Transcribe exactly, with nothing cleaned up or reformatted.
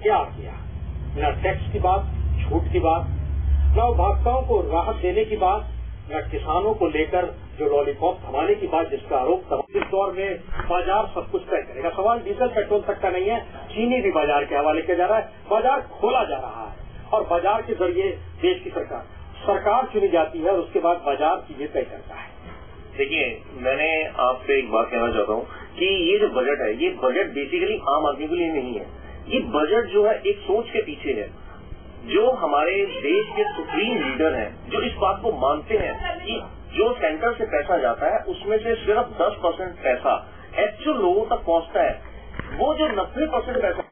क्या किया? न टैक्स की बात, छूट की बात, न उपभोक्ताओं को राहत देने की बात, न किसानों को लेकर जो लॉलीपॉप थमाने की बात जिसका आरोप था। इस दौर में बाजार सब कुछ तय करेगा। सवाल डीजल पेट्रोल तक का नहीं है, चीनी भी बाजार के हवाले किया जा रहा है। बाजार खोला जा रहा है और बाजार के जरिए देश की सरकार सरकार चुनी जाती है और उसके बाद बाजार चीजें तय करता है। देखिए, मैंने आपसे एक बात कहना चाहता हूँ कि ये जो बजट है, ये बजट बेसिकली आम आदमी के लिए नहीं है। ये बजट जो है एक सोच के पीछे है। जो हमारे देश के सुप्रीम लीडर हैं, जो इस बात को मानते हैं कि जो सेंटर से पैसा जाता है उसमें से सिर्फ दस परसेंट पैसा एक्चुअल लोगों तक पहुंचता है। वो जो नब्बे परसेंट पैसा